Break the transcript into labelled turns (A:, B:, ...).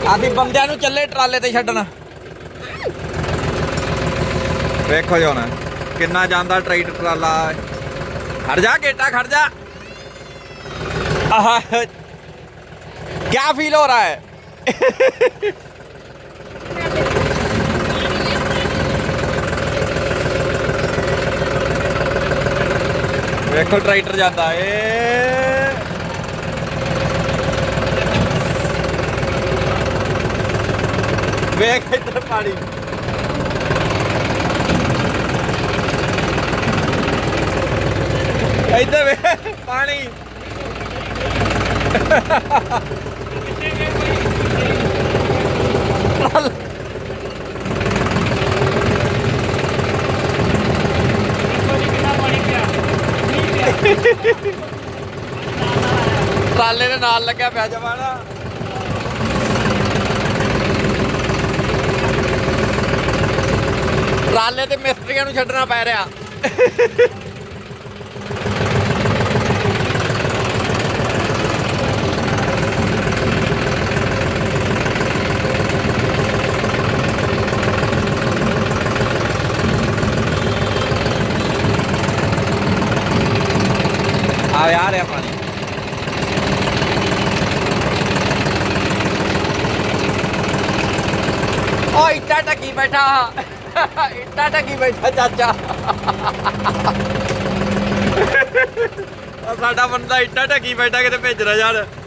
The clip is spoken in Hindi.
A: अभी बंदियां नूं चले ट्राले ते छड्डण। देखो जो ना किन्ना जांदा ट्रैक्टर ट्राला। खड़ जा गेटा खड़ जा। क्या फील हो रहा है? देखो ट्रैक्टर जाता है। वेख इधर पानी। इधर वे पानी। ट्राले दे नाल लग्या पिया जमाना। ट्राले ते मिस्त्रियां नूं छड्डना पै रहा। यार है पानी। ओ इट्टा टकी बैठा। इट्टा टकी बैठा चाचा। साडा बंदा इट्टा टकी बैठा किते भेजना यार।